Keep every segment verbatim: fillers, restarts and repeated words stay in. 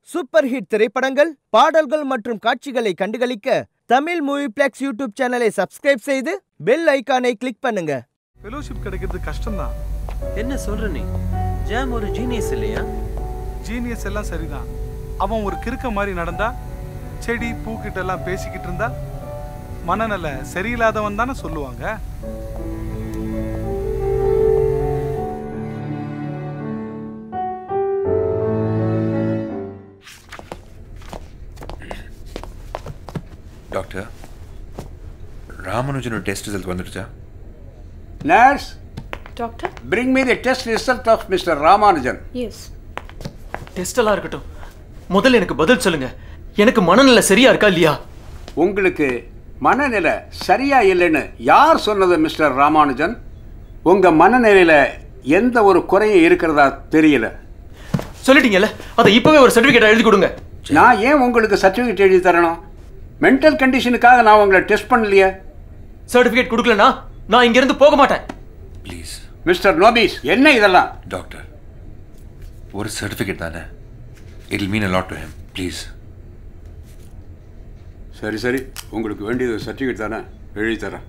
Super hit திரைப்படங்கள், பாடல்கள் மற்றும் காட்சிகளை கண்டுகளிக்க தமிழ் மூவிப்ளெக்ஸ் யூடியூப் சேனலை சப்ஸ்கிரைப் செய்து பெல் ஐகானை கிளிக் பண்ணுங்க. ஃபெலோஷிப் கிடைக்கிறது கஷ்டம்தான். என்ன சொல்ற நீ? ஜாம் ஒரு ஜீனியஸ் இல்லையா? ஜீனியஸ் எல்லாம் சரிதான். அவன் ஒரு கிறுக்க மாதிரி நடந்தா, செடி பூக்கிட்ட எல்லாம் பேசிக்கிட்டு இருந்தா மனநல சரியில்லாதவன் தானே சொல்லுவாங்க. டாக்டர், ராமனுஜனோட டெஸ்ட் ரிசல்ட் வந்துடுச்சா? Nurse, Doctor? bring me the test result of Mister Ramanujan. Yes. Test எல்லாம் இருக்கட்டும், முதல்ல எனக்கு பதில் சொல்லுங்க. எனக்கு மனநிலை சரியா இருக்கா இல்லையா? உங்களுக்கு மனநிலை சரியா இல்லைன்னு யார் சொன்னது மிஸ்டர் ராமானுஜன்? உங்க மனநிலையில எந்த ஒரு குறையும் இருக்கிறதா தெரியல. சொல்லிட்டீங்கல்ல, அதை இப்பவே ஒரு சர்டிபிகேட் எழுதி கொடுங்க. நான் ஏன் உங்களுக்கு சர்டிபிகேட் எழுதி தரணும்? மென்டல் கண்டிஷனுக்காக நான் உங்களை டெஸ்ட் பண்ணலையே. சர்டிபிகேட் கொடுக்கலனா நான் இங்க இருந்து போக மாட்டேன். ப்ளீஸ் மிஸ்டர் நோபிஸ், என்ன இதெல்லாம்? டாக்டர், ஒரு சர்டிஃபிகேட் தானே. It will mean a lot to him. Please. சரி சரி, உங்களுக்கு வேண்டியது சர்டிஃபிகேட் தானே, எழுதி தரேன்.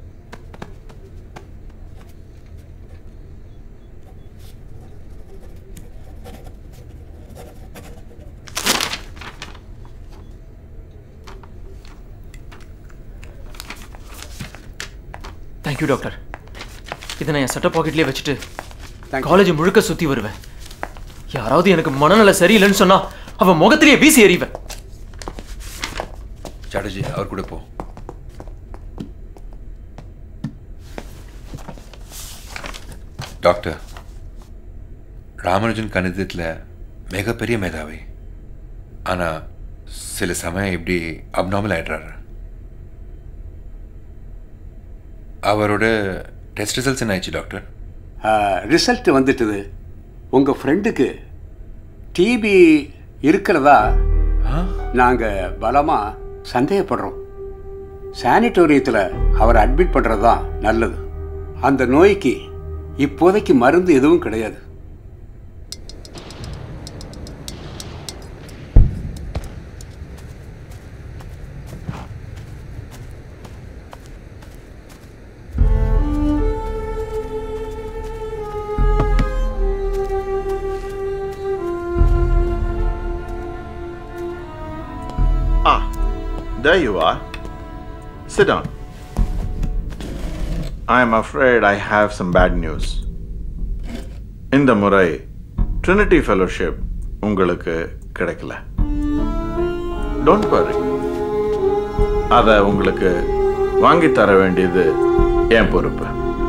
Thank you doctor. இதை நான் என் சட்ட பாக்கெட்லேயே வச்சுட்டு காலேஜ் முழுக்க சுற்றி வருவேன். யாராவது எனக்கு மனநல சரியில்லைன்னு சொன்னா அவன் முகத்திலேயே வீசி எறிவேன். சாட்டர்ஜி, அவர் கூட போ. டாக்டர், ராமனுஜன் கணிதத்தில் மிகப்பெரிய மேதாவி. ஆனால் சில சமயம் இப்படி அப்நார்மல் ஆயிடுறாரு. அவரோட டெஸ்ட் ரிசல்ட்ஸ் என்ன ஆயிடுச்சு டாக்டர்? ரிசல்ட் வந்துட்டுது. உங்கள் ஃப்ரெண்டுக்கு டிபி இருக்கிறதா நாங்கள் பலமாக சந்தேகப்படுறோம். சானிட்டோரியத்தில் அவரை அட்மிட் பண்ணுறது தான் நல்லது. அந்த நோய்க்கு இப்போதைக்கு மருந்து எதுவும் கிடையாது. There you are. Sit down. I am afraid I have some bad news. இந்த முறை Trinity Fellowship உங்களுக்கு கிடைக்கல. Don't worry. அதை உங்களுக்கு வாங்கி தர வேண்டியது என் பொறுப்பு.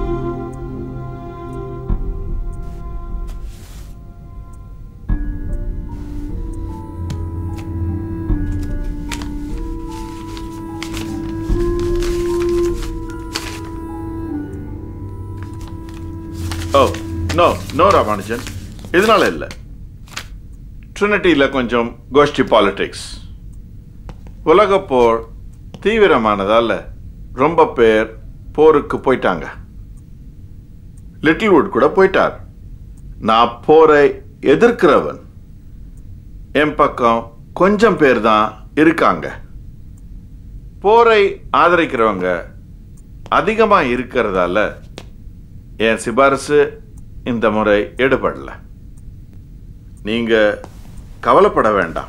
Oh, no, no Ramanujan. இதனால இல்லை. ட்ரினிட்டியில் கொஞ்சம் கோஷ்டி பாலிடிக்ஸ். உலக போர் தீவிரமானதால் ரொம்ப பேர் போருக்கு போயிட்டாங்க. லிட்டில்வுட் கூட போயிட்டார். நான் போரை எதிர்க்கிறவன். என் பக்கம் கொஞ்சம் பேர் தான் இருக்காங்க. போரை ஆதரிக்கிறவங்க அதிகமாக இருக்கிறதால என் சிபாரிசு இந்த முறை எடுபடல. நீங்க கவலைப்பட வேண்டாம்.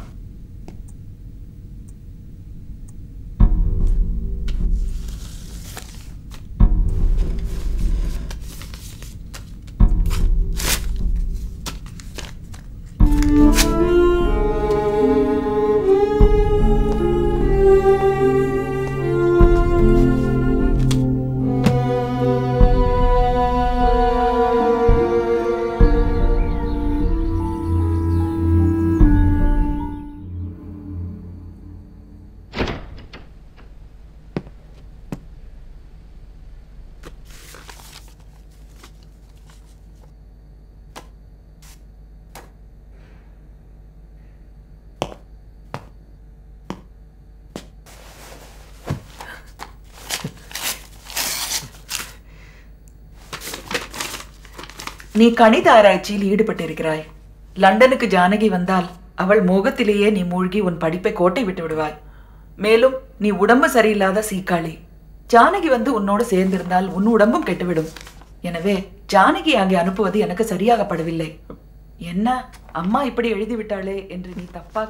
நீ கணித ஆராய்ச்சியில் ஈடுபட்டிருக்கிறாய். லண்டனுக்கு ஜானகி வந்தால் அவள் மோகத்திலேயே நீ மூழ்கி உன் படிப்பை கோட்டை விட்டு விடுவாய். மேலும் நீ உடம்பு சரியில்லாத சீக்காளி. ஜானகி வந்து உன்னோடு சேர்ந்திருந்தால் உன் உடம்பும் கெட்டுவிடும். எனவே ஜானகி அங்கே அனுப்புவது எனக்கு சரியாகப்படவில்லை. என்ன அம்மா இப்படி எழுதிவிட்டாளே என்று நீ தப்பாக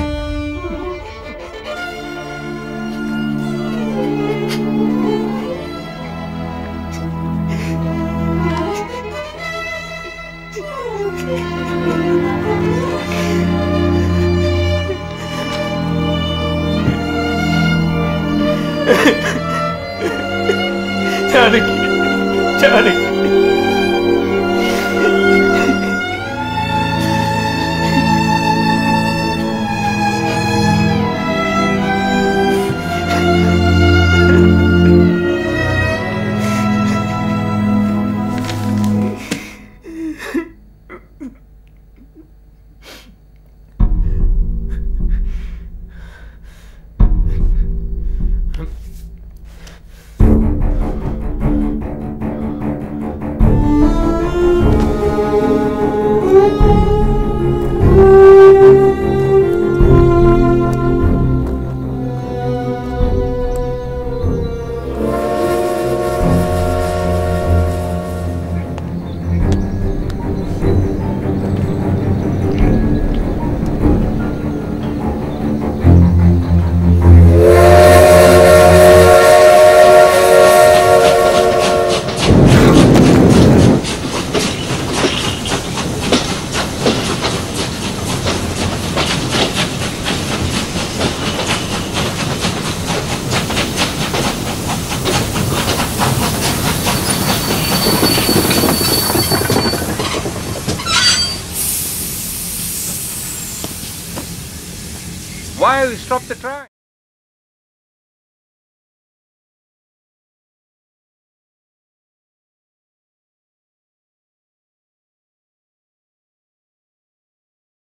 Janaki, Janaki. Why have you stopped the train?